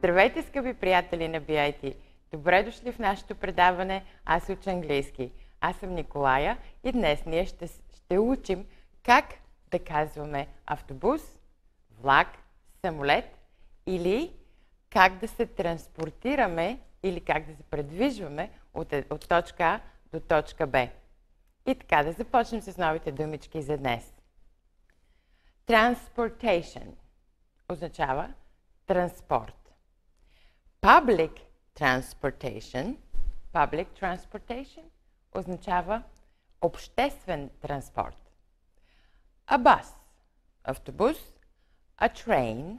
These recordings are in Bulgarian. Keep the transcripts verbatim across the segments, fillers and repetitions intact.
Здравейте, скъпи приятели на би ай ти! Добре дошли в нашето предаване Аз уча английски. Аз съм Николая и днес ние ще, ще учим как да казваме автобус, влак, самолет или как да се транспортираме или как да се предвижваме от, от точка А до точка Б. И така, да започнем с новите думички за днес. Transportation означава транспорт. Public transportation, public transportation означава обществен транспорт. A bus, автобус, a train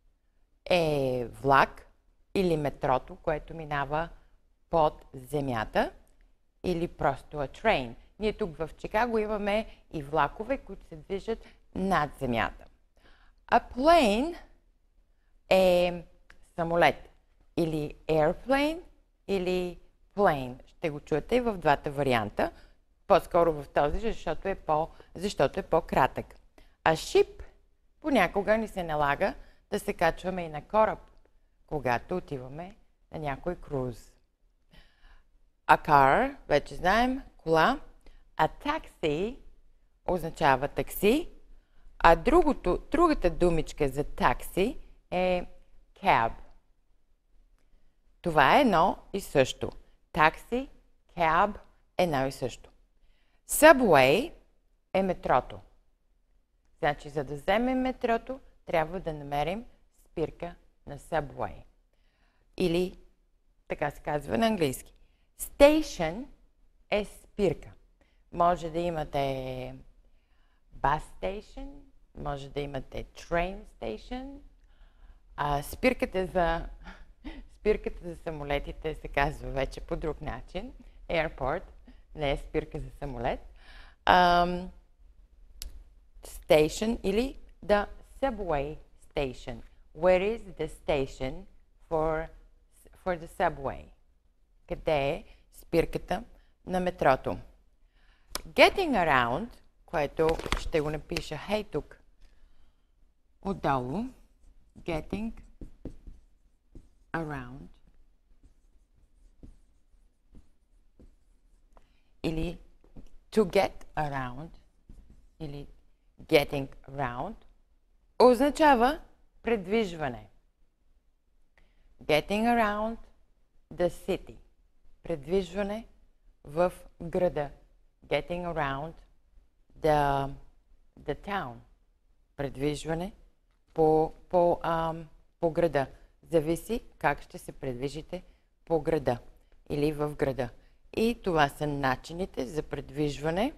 е влак или метрото, което минава под земята, или просто a train. Ние тук в Чикаго имаме и влакове, които се движат над земята. A plane е самолет. Или airplane, или plane. Ще го чуете и в двата варианта. По-скоро в този, защото е, по, защото е по-кратък. А ship понякога ни се налага да се качваме и на кораб, когато отиваме на някой круз. A car, вече знаем, кола. A taxi означава такси. А другото, другата думичка за такси е cab. Това е едно и също. Такси, cab, едно и също. Subway е метрото. Значи, за да вземем метрото, трябва да намерим спирка на Subway. Или, така се казва на английски. Station е спирка. Може да имате bus station, може да имате train station. А спирката за... Спирката за самолетите се казва вече по друг начин. Airport, не е спирка за самолет. Um, station или the subway station. Where is the station for, for the subway? Къде е спирката на метрото? Getting around, което ще го напиша хей тук отдолу. Getting around или to get around или getting around означава предвижване. Getting around the city. Предвижване в града. Getting around the, the town. Предвижване по, по, ам, по града. Зависи как ще се предвижите по града или в града. И това са начините за предвижване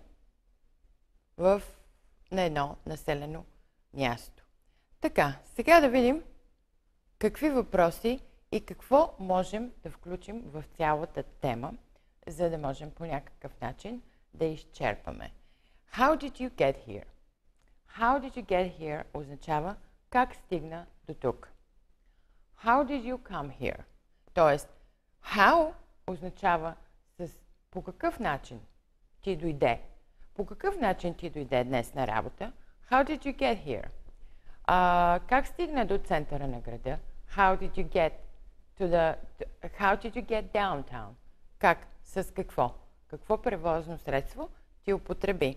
в, на едно населено място. Така, сега да видим какви въпроси и какво можем да включим в цялата тема, за да можем по някакъв начин да изчерпаме. How did you get here? How did you get here означава как стигна до тук. How did you come here? Тоест, how означава с по какъв начин ти дойде. По какъв начин ти дойде днес на работа? How did you get here? Uh, как стигна до центъра на града? How did you get to the... To, how did you get downtown? Как? С какво? Какво превозно средство ти употреби?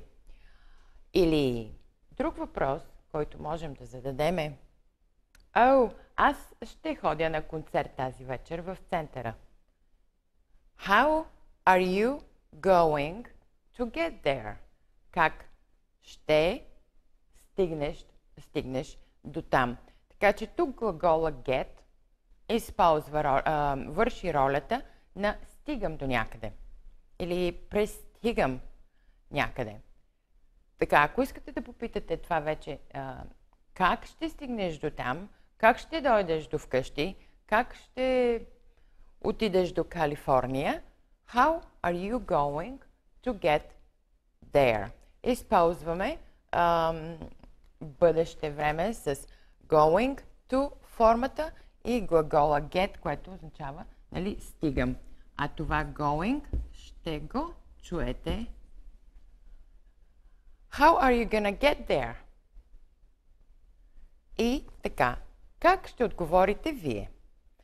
Или друг въпрос, който можем да зададем е: О, аз ще ходя на концерт тази вечер в центъра. How are you going to get there? Как ще стигнеш, стигнеш до там? Така че тук глагола get използва, а, върши ролята на стигам до някъде. Или пристигам някъде. Така, ако искате да попитате това вече, а, как ще стигнеш до там, как ще дойдеш до вкъщи, как ще отидеш до Калифорния, how are you going to get there? Използваме ам, бъдеще време с going to формата и глагола get, което означава, нали, стигам. А това going ще го чуете. How are you gonna get there? И така, как ще отговорите вие?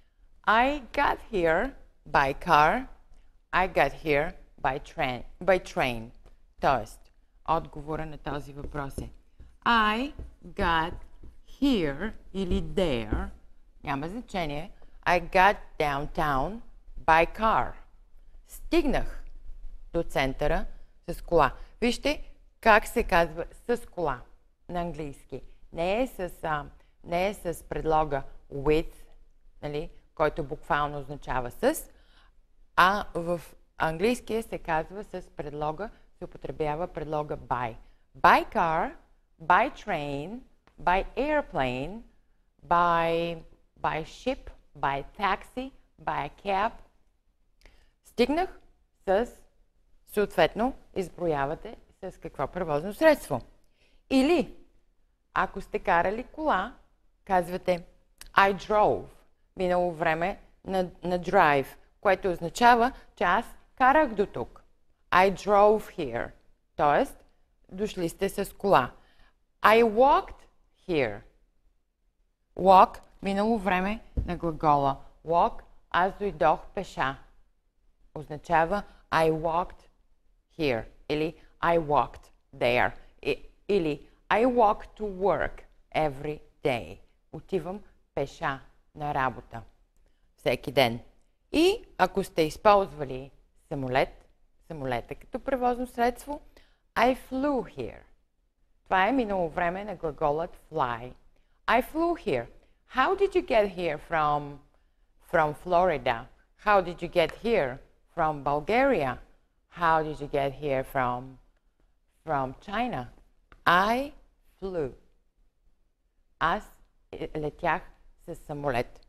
I got here by car. I got here by train. By train. Тоест, отговора на този въпрос е I got here или there. Няма значение. I got downtown by car. Стигнах до центъра с кола. Вижте как се казва с кола на английски. Не е с, а, не е с предлога with, нали, който буквално означава с, а в английския се казва с предлога, се употребява предлога by. By car, by train, by airplane, by, by ship, by taxi, by cab. Стигнах с, съответно, изброявате с какво превозно средство. Или, ако сте карали кола, казвате I drove, минало време на, на drive, което означава, че аз карах до тук. I drove here, т.е. дошли сте с кола. I walked here. Walk, минало време на глагола. Walk, аз дойдох пеша. Означава I walked here или I walked there. И, или I walk to work every day. Отивам пеша на работа всеки ден. И ако сте използвали самолет, самолета като превозно средство, I flew here. Това е минало време на глаголът fly. I flew here. How did you get here from, from Florida? How did you get here from Bulgaria? How did you get here from, from China? I flew. Аз летях с самолет.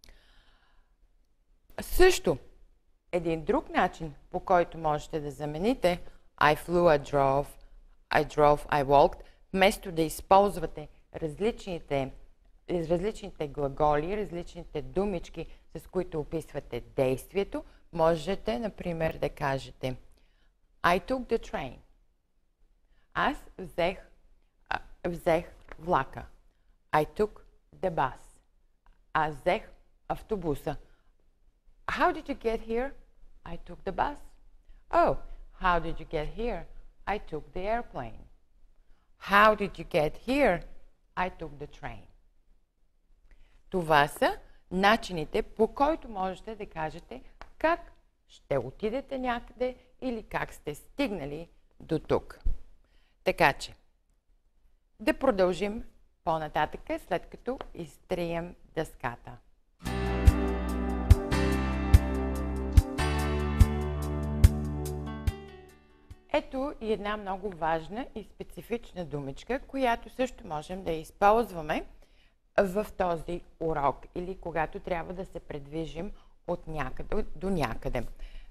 Също, един друг начин, по който можете да замените I flew, I drove, I drove, I walked, вместо да използвате различните, различните глаголи, различните думички, с които описвате действието, можете, например, да кажете I took the train. Аз взех, а, взех влака. I took the bus. Аз взех автобуса. How did you get here? I took the bus. Oh, how did you get here? I took the airplane. How did you get here? I took the train. Това са начините, по който можете да кажете как ще отидете някъде или как сте стигнали до тук. Така че, да продължим по-нататък, след като изтрием дъската. Ето и една много важна и специфична думичка, която също можем да използваме в този урок или когато трябва да се предвижим от някъде до някъде.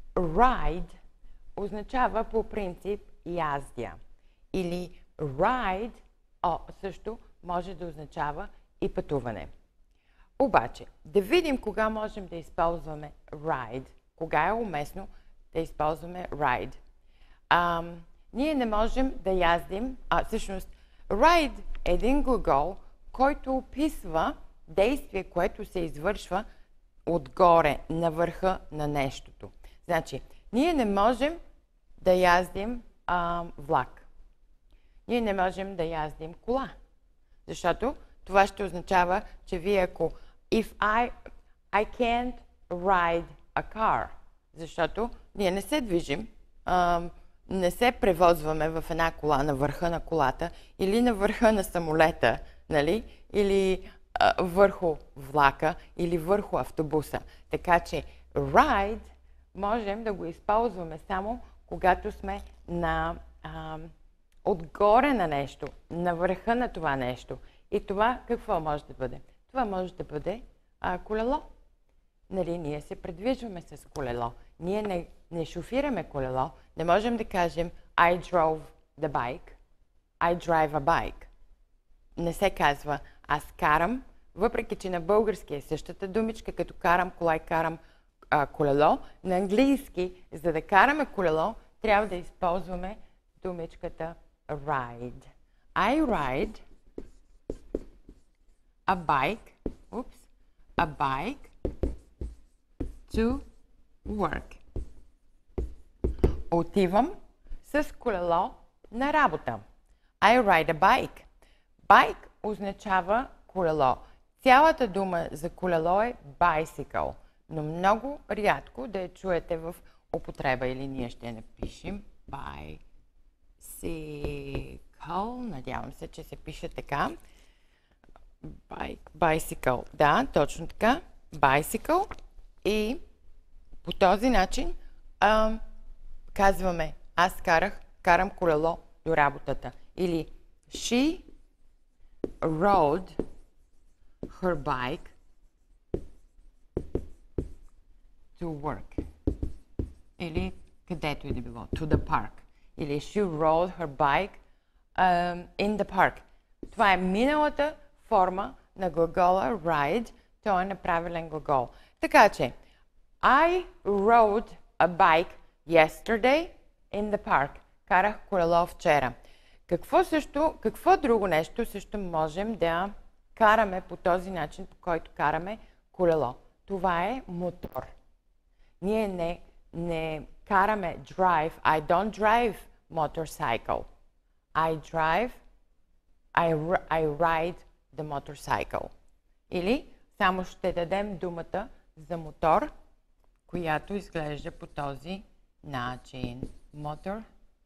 Ride означава по принцип яздя. Или ride о, също може да означава и пътуване. Обаче, да видим кога можем да използваме ride, кога е уместно да използваме ride. А, ние не можем да яздим, а всъщност ride е един глагол, който описва действие, което се извършва отгоре, на върха на нещото. Значи, ние не можем да яздим а, влак. Ние не можем да яздим кола. Защото това ще означава, че вие ако if I, I can't ride a car, защото ние не се движим, а, не се превозваме в една кола на върха на колата или на върха на самолета, нали? Или а, върху влака или върху автобуса. Така че ride можем да го използваме само когато сме на, а, отгоре на нещо, на върха на това нещо. И това какво може да бъде? Това може да бъде а, колело. Нали, ние се предвижваме с колело. Ние не, не шофираме колело. Не можем да кажем I drove the bike. I drive a bike. Не се казва аз карам, въпреки че на български е същата думичка, като карам кола и карам а, колело. На английски, за да караме колело, трябва да използваме думичката ride. I ride a bike, oops, a bike to work. Отивам с колело на работа. I ride a bike. Bike означава колело. Цялата дума за колело е bicycle, но много рядко да я чуете в употреба, или ние ще напишем bicycle. Надявам се, че се пише така. Bike, bicycle. Да, точно така. Bicycle. И по този начин а, казваме, аз карах, карам колело до работата. Или she rode her bike to work. Или където и да било. To the park. Или she rode her bike um, in the park. Това е миналата форма на глагола ride. Той е неправилен глагол. Така че, I rode a bike yesterday in the park. Карах колело вчера. Какво също, какво друго нещо също можем да караме по този начин, по който караме колело? Това е мотор. Ние не, не караме drive. I don't drive motorcycle. I drive, I, I ride the motorcycle. Или само ще дадем думата за мотор, която изглежда по този начин. Motorcycle.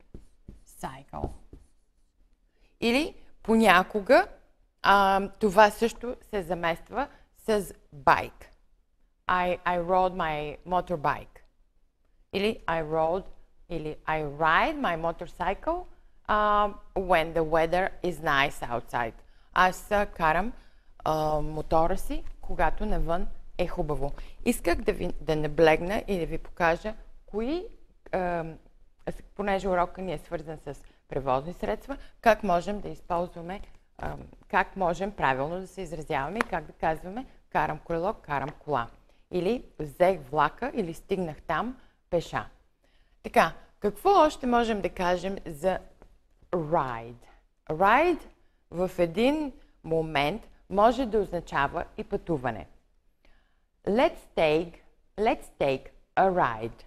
Или понякога а, това също се замества с bike. I, I rode my motorbike. Или I rode, или I ride my motorcycle uh, when the weather is nice outside. Аз карам uh, мотора си, когато навън е хубаво. Исках да ви да наблегна и да ви покажа кои, uh, понеже урока ни е свързан с превозни средства, как можем да използваме, uh, как можем правилно да се изразяваме и как да казваме карам колело, карам кола. Или взех влака, или стигнах там пеша. Така, какво още можем да кажем за ride? Ride в един момент може да означава и пътуване. Let's take, let's take a ride.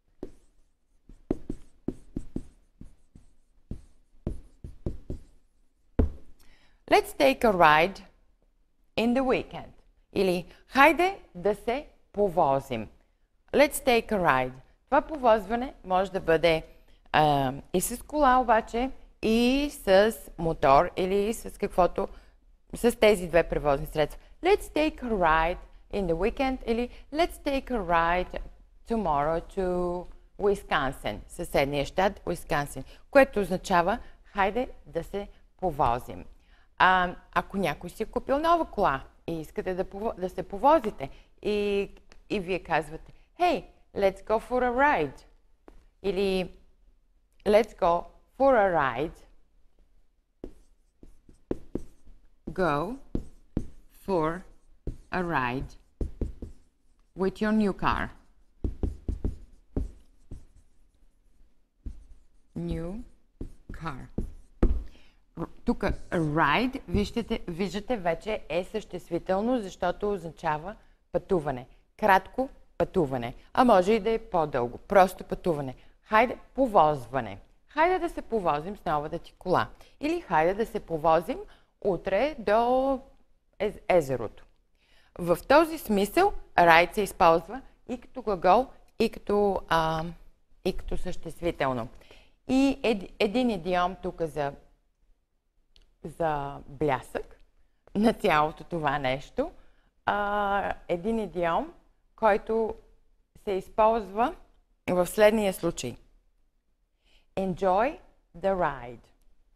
Let's take a ride in the weekend. Или хайде да се повозим. Let's take a ride. Това повозване може да бъде а, и с кола, обаче, и с мотор, или с каквото, с тези две превозни средства. Let's take a ride in the weekend, или let's take a ride tomorrow to Wisconsin, съседния щат Уисконсин, което означава хайде да се повозим. А, ако някой си е купил нова кола и искате да, да се повозите и, и вие казвате, hey, let's go for a ride. Или let's go for a ride. Go for a ride with your new car. New car. Тук ride, виждате, виждате, вече е съществително, защото означава пътуване. Кратко пътуване. А може и да е по-дълго. Просто пътуване. Хайде, повозване. Хайде да се повозим с новата ти кола. Или хайде да се повозим утре до ез езерото. В този смисъл ride се използва и като глагол, и като, а, и като съществително. И ед, един идиом тук за за блясък на цялото това нещо. А, един идиом, който се използва в следния случай. Enjoy the ride.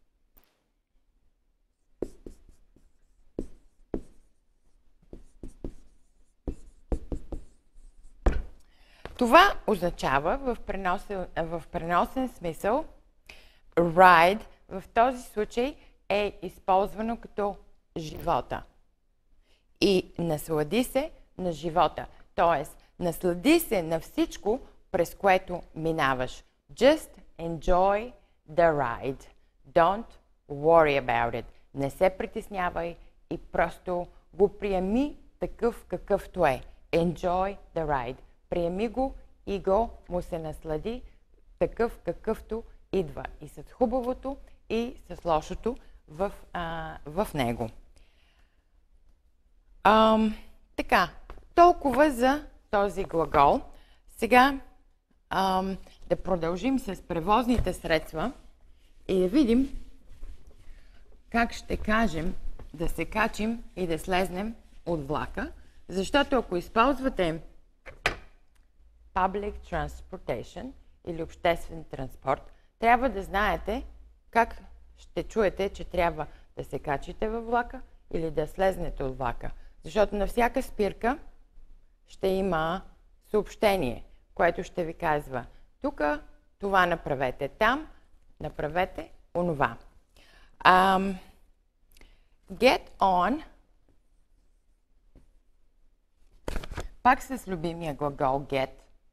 Това означава в преносен, в преносен смисъл ride в този случай е използвано като живота. И наслади се на живота. Тоест, наслади се на всичко, през което минаваш. Just enjoy the ride. Don't worry about it. Не се притеснявай и просто го приеми такъв какъвто е. Enjoy the ride. приеми го и го му се наслади такъв, какъвто идва. И с хубавото, и с лошото в, а, в него. Ам, така, толкова за този глагол. Сега ам, да продължим с превозните средства и да видим как ще кажем да се качим и да слезнем от влака, защото ако използвате public transportation или обществен транспорт, трябва да знаете как ще чуете, че трябва да се качите във влака или да слезнете от влака. Защото на всяка спирка ще има съобщение, което ще ви казва: тук това направете, там направете онова. Um, get on. Пак с любимия глагол get.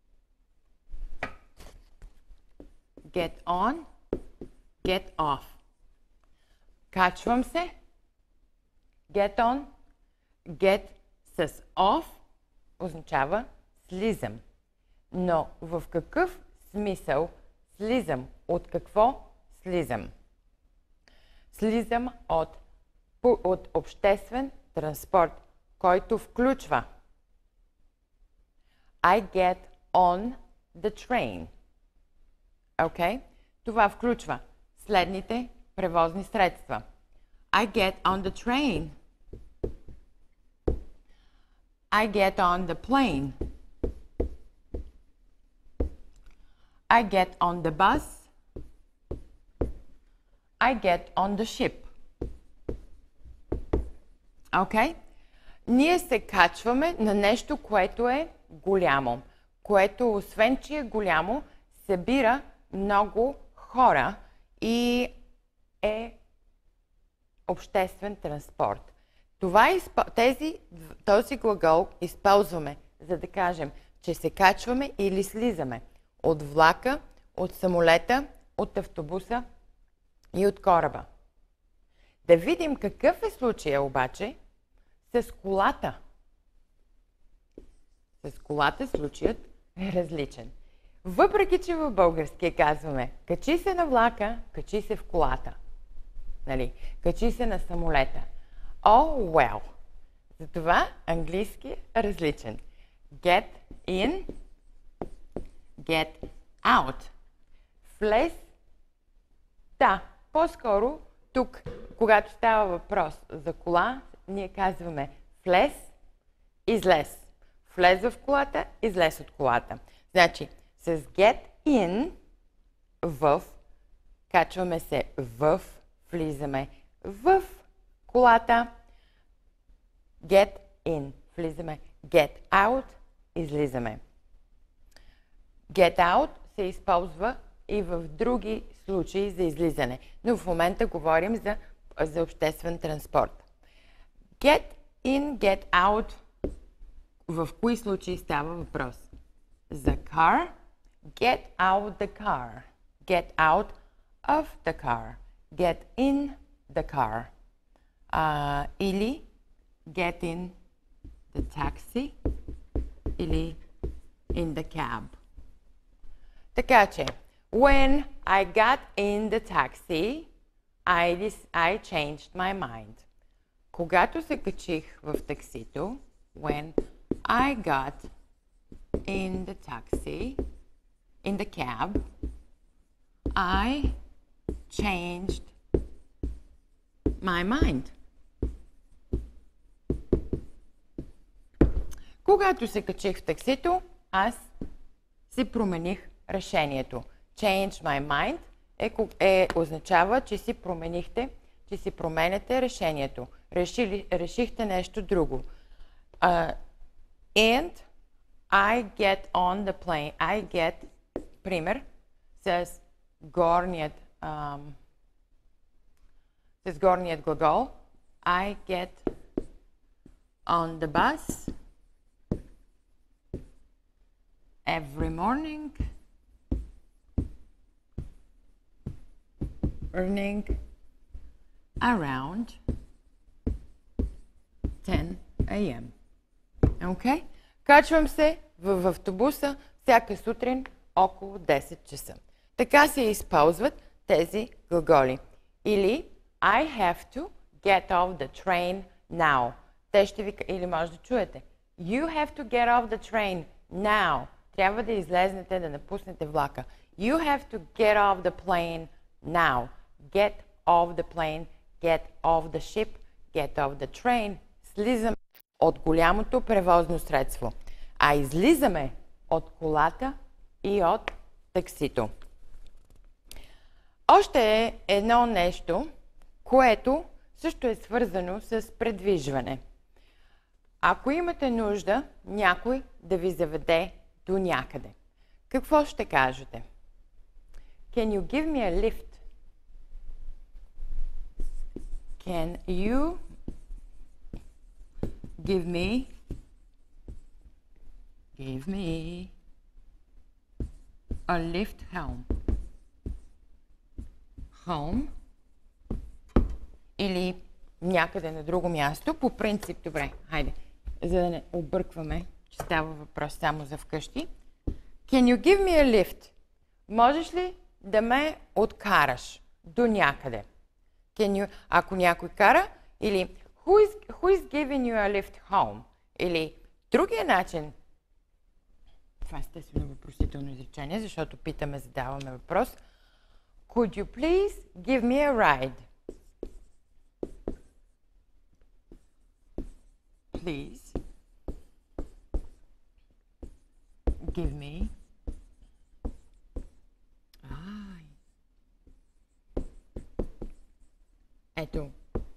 Get on, get off. Качвам се. Get on. Get с off означава слизам. Но в какъв смисъл слизам? От какво слизам? Слизам от, от обществен транспорт, който включва I get on the train. Okay? Това включва следните превозни средства. I get on the train. I get on the plane. I get on the bus. I get on the ship. Okay? Ние се качваме на нещо, което е голямо, което освен, че е голямо, събира много хора и е обществен транспорт. Това изпо... тези, този глагол използваме, за да кажем, че се качваме или слизаме от влака, от самолета, от автобуса и от кораба. Да видим какъв е случая обаче с колата. С колата случаят е различен. Въпреки че в български казваме качи се на влака, качи се в колата. Нали? Качи се на самолета. Oh, well. Затова английски е различен. Get in, get out. Влез. Да, по-скоро тук, когато става въпрос за кола, ние казваме влез, излез. Влез в колата, излез от колата. Значи, с get in, в, качваме се в, влизаме в колата. Get in, влизаме. Get out, излизаме. Get out се използва и в други случаи за излизане. Но в момента говорим за, за обществен транспорт. Get in, get out. В кои случаи става въпрос? За car. Get out the car. Get out of the car. Get in the car. Uh, или get in the taxi. Или in the cab. Така че, when I got in the taxi, I, I changed my mind. Когато се качих в таксито, when I got in the taxi, in the cab, I changed my mind. Когато се качих в таксито, аз си промених решението. Change my mind е, е, означава, че си променихте, че си променяте решението. Решили, решихте нещо друго. Uh, and I get on the plane. I get, пример, с горният, um, с горният глагол. I get on the bus every morning, earning around ten a m Okay? Качвам се в автобуса всяка сутрин около десет часа. Така се използват тези глаголи. Или I have to get off the train now. Те ще ви... Или може да чуете. You have to get off the train now. Трябва да излезнете, да напуснете влака. You have to get off the plane now. Get off the plane, get off the ship, get off the train. Слизаме от голямото превозно средство. А излизаме от колата и от таксито. Още е едно нещо, което също е свързано с предвижване. Ако имате нужда някой да ви заведе до някъде, какво ще кажете? Can you give me a lift? Can you give me give me a lift home? Home или някъде на друго място, по принцип, добре, хайде, за да не объркваме, че става въпрос само за вкъщи. Can you give me a lift? Можеш ли да ме откараш до някъде? Can you, ако някой кара, или who is, who is giving you a lift home? Или другия начин, това е естествено въпросително изречение, защото питаме, задаваме въпрос. Could you please give me a ride? Please give me. Ай. Ето.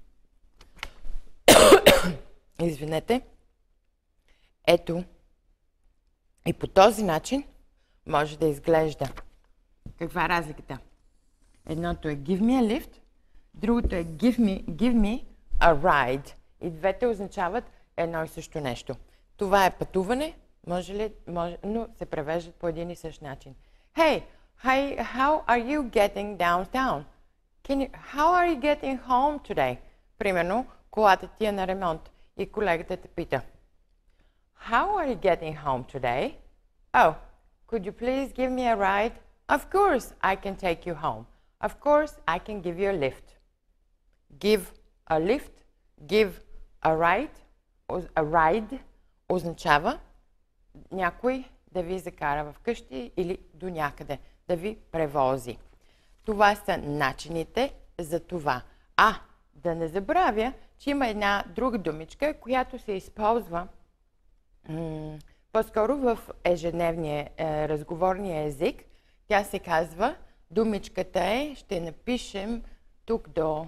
Извинете. Ето. И по този начин може да изглежда. Каква е разликата? Едното е give me a lift, другото е give me, give me a ride. И двете означават едно и също нещо. Това е пътуване, може ли, може, но се превеждат по един и същ начин. Hey, hi, how are you getting downtown? Can you, how are you getting home today? Примерно, колата ти е на ремонт и колегата те пита. How are you getting home today? Oh, could you please give me a ride? Of course, I can take you home. Of course, I can give you a lift. Give a lift, give a ride, a ride означава някой да ви закара вкъщи или до някъде, да ви превози. Това са начините за това. А, да не забравя, че има една друга думичка, която се използва по-скоро в ежедневния е, разговорния език. Тя се казва, думичката е, ще напишем тук до,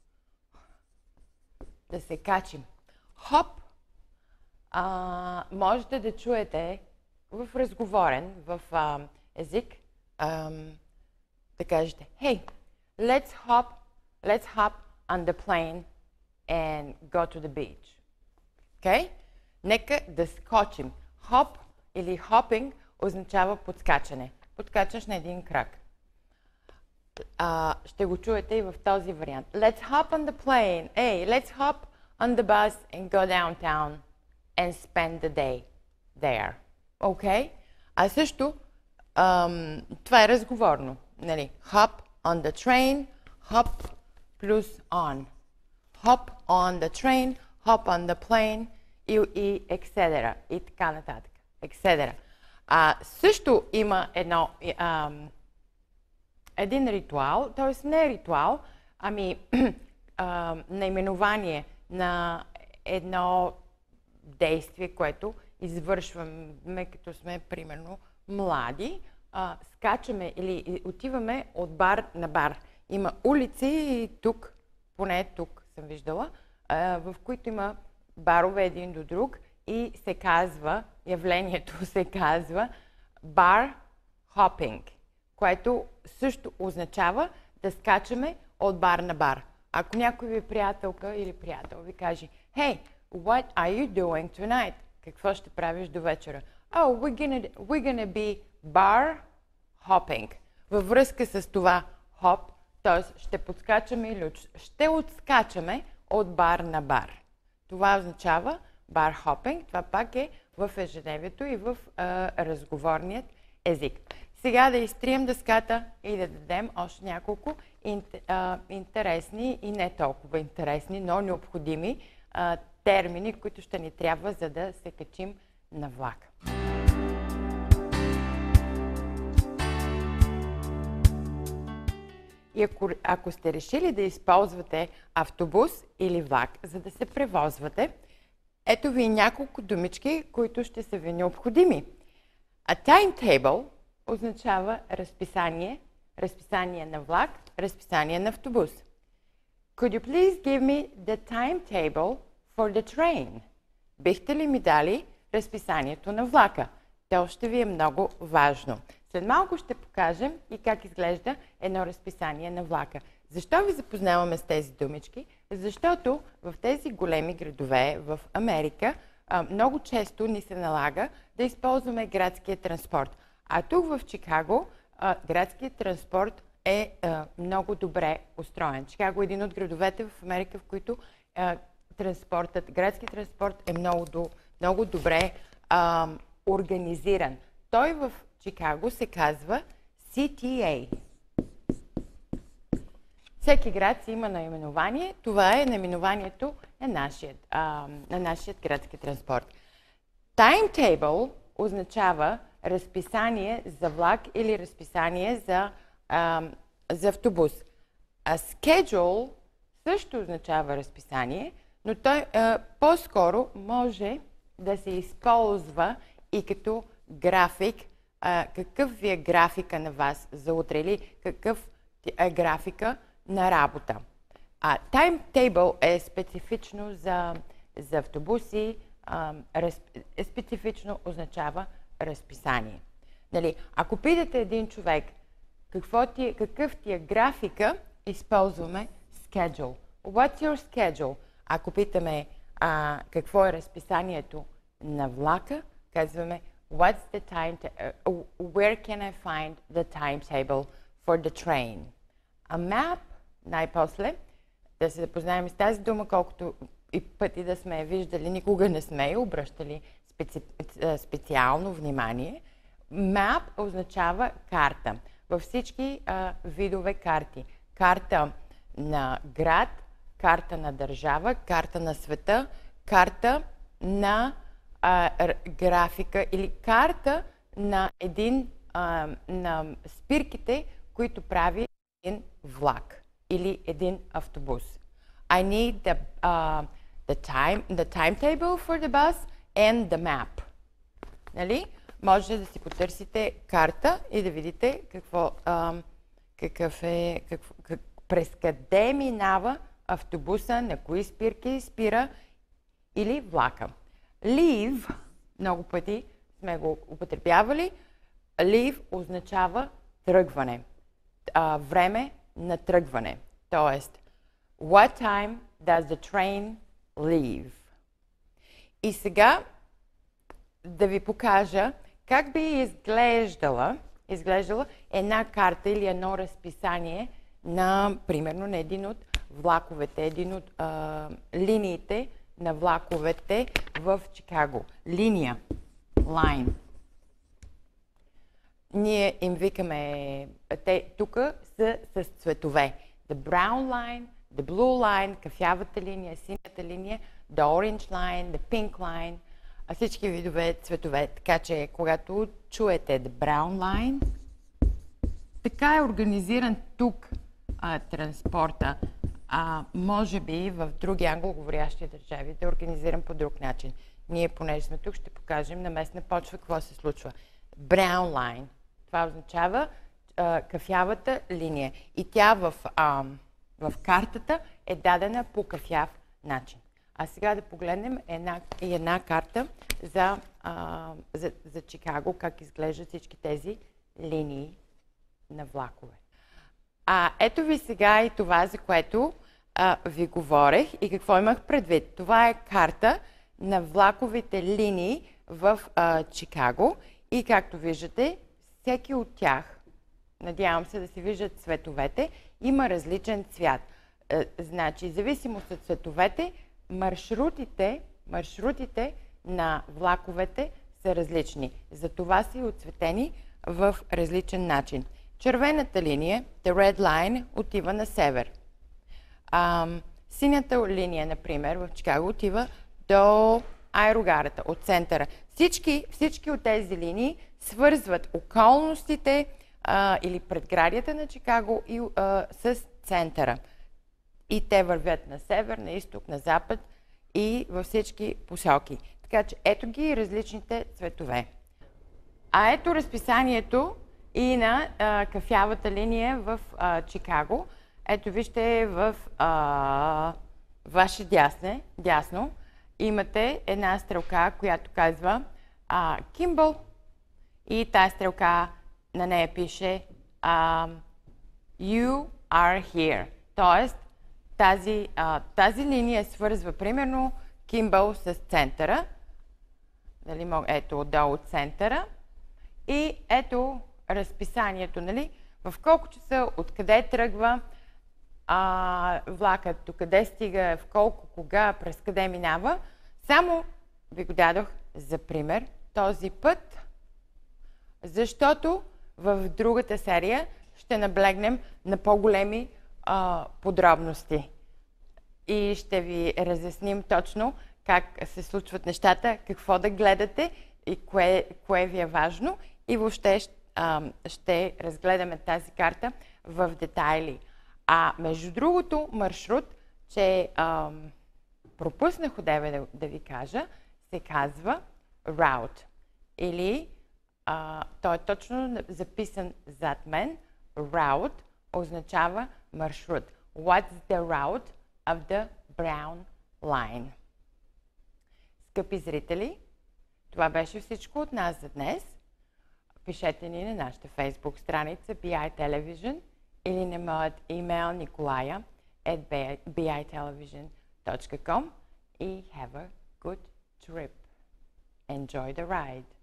да се качим. Хоп, а, можете да чуете в разговорен, в а, език, а, да кажете, hey, let's hop, let's hop on the plane and go to the beach. Okay? Нека да скочим. Хоп или хопинг означава подскачане. Подскачаш на един крак. А, ще го чуете и в този вариант. Let's hop on the plane. Hey, let's hop on the bus and go downtown and spend the day there. Okay? А също, ам, това е разговорно. Нали? Hop on the train, hop плюс on. Hop on the train, hop on the plane и, и et cetera. И така нататък. et cetera. А, също има едно, ам, един ритуал, т.е. не ритуал, ами а, наименование на едно действие, което извършваме, като сме, примерно, млади. А, скачаме или отиваме от бар на бар. Има улици тук, поне тук съм виждала, а, в които има барове един до друг и се казва, явлението се казва бар хопинг, което също означава да скачаме от бар на бар. Ако някой ви приятелка или приятел ви каже, hey, what are you doing tonight? Какво ще правиш до вечера? Oh, we're gonna, we're gonna be bar hopping. Във връзка с това хоп, т.е. ще подскачаме или ще отскачаме от бар на бар. Това означава бар хопинг. Това пак е в ежедневието и в а, разговорният език. Сега да изтрием дъската и да дадем още няколко а, интересни и не толкова интересни, но необходими а, термини, които ще ни трябва, за да се качим на влака. И ако, ако сте решили да използвате автобус или влак, за да се превозвате, ето ви няколко думички, които ще са ви необходими. A timetable означава разписание, разписание на влак, разписание на автобус. Could you please give me the timetable for the train? Бихте ли ми дали разписанието на влака? То ще ви е много важно. След малко ще покажем и как изглежда едно разписание на влака. Защо ви запознаваме с тези думички? Защото в тези големи градове в Америка много често ни се налага да използваме градския транспорт. А тук в Чикаго градският транспорт е много добре устроен. Чикаго е един от градовете в Америка, в които транспортът, градски транспорт е много, много добре а, организиран. Той в Чикаго се казва Си Ти Ей. Всеки град си има наименование. Това е наименованието на нашия, а, на нашия градски транспорт. Timetable означава разписание за влак или разписание за, а, за автобус. А schedule също означава разписание, но той по-скоро може да се използва и като график. А, какъв ви е графика на вас за утре или какъв е графика на работа. А timetable е специфично за, за автобуси, а, раз, е специфично означава разписание. Нали, ако питате един човек какво ти, какъв ти е графика, използваме schedule. What's your schedule? Ако питаме а, какво е разписанието на влака, казваме What's the time uh, where can I find the timetable for the train? A map, най-после, да се запознаем с тази дума, колкото и пъти да сме я виждали, никога не сме я обръщали специ... специално внимание. Map означава карта. Във всички а, видове карти. Карта на град, карта на държава, карта на света, карта на а, графика или карта на един а, на спирките, които прави един влак или един автобус. I need the, uh, the, time, the timetable for the bus and the map. Нали? Може да си потърсите карта и да видите какво, а, какъв е, какво, как, през къде минава автобуса, на кои спирки спира или влака. Leave, много пъти сме го употребявали, leave означава тръгване, а, време на тръгване. Тоест, what time does the train leave? И сега да ви покажа как би изглеждала, изглеждала една карта или едно разписание на, примерно, на един от влаковете, един от а, линиите на влаковете в Чикаго. Линия, line. Ние им викаме, те тук са с цветове. The brown line, the blue line, кафявата линия, синята линия, the orange line, the pink line, а всички видове цветове. Така че, когато чуете the brown line, така е организиран тук а, транспорта. А, може би в други англоговорящи държави да е организиран по друг начин. Ние, понеже сме тук, ще покажем на местна почва какво се случва. Brown line. Това означава а, кафявата линия. И тя в, а, в картата е дадена по кафяв начин. А сега да погледнем една, една карта за, а, за, за Чикаго, как изглеждат всички тези линии на влакове. А ето ви сега и това, за което а, ви говорех и какво имах предвид. Това е карта на влаковите линии в а, Чикаго и както виждате, всеки от тях, надявам се да се виждат цветовете, има различен цвят. А, значи, зависимост от цветовете, маршрутите, маршрутите на влаковете са различни. Затова са и отцветени в различен начин. Червената линия, the red line, отива на север. А, синята линия, например, в Чикаго отива до аерогарата, от центъра. Всички, всички от тези линии свързват околностите а, или предградията на Чикаго и, а, с центъра. И те вървят на север, на изток, на запад и във всички посоки. Така че ето ги различните цветове. А ето разписанието и на а, кафявата линия в а, Чикаго. Ето вижте в а, ваше дясне, дясно имате една стрелка, която казва а, Kimball, и тази стрелка на нея пише а, You are here. Тоест тази, а, тази линия свързва примерно Kimball с центъра. Дали мога? Ето отдолу от центъра. И ето разписанието, нали? В колко часа, откъде тръгва а, влакът, до къде стига, в колко, кога, през къде минава. Само ви го дадох за пример този път, защото в другата серия ще наблегнем на по-големи а, подробности. И ще ви разясним точно как се случват нещата, какво да гледате и кое, кое ви е важно. И въобще а, ще разгледаме тази карта в детайли. А между другото, маршрут, че а, пропуснах одеве да, да ви кажа, се казва route. Или а, той е точно записан зад мен. Route означава маршрут. What's the route of the brown line? Скъпи зрители, това беше всичко от нас за днес. Пишете ни на нашата Facebook страница би ай Television или на моят имейл nikolaya at би ай television dot com и have a good trip. Enjoy the ride!